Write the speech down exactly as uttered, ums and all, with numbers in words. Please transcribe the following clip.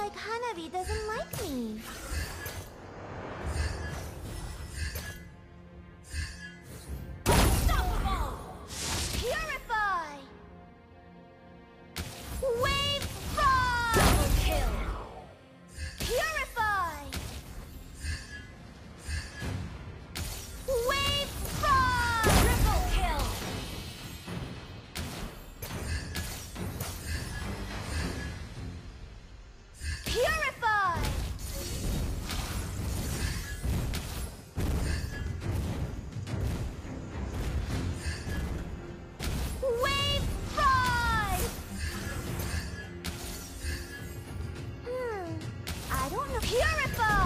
like Hanabi doesn't like me. Unstoppable! Purify! Wave Fry! Double kill! Purify! Wave Fry! Triple kill! Purify! Wave Fry! Hmm, I don't know. Purify!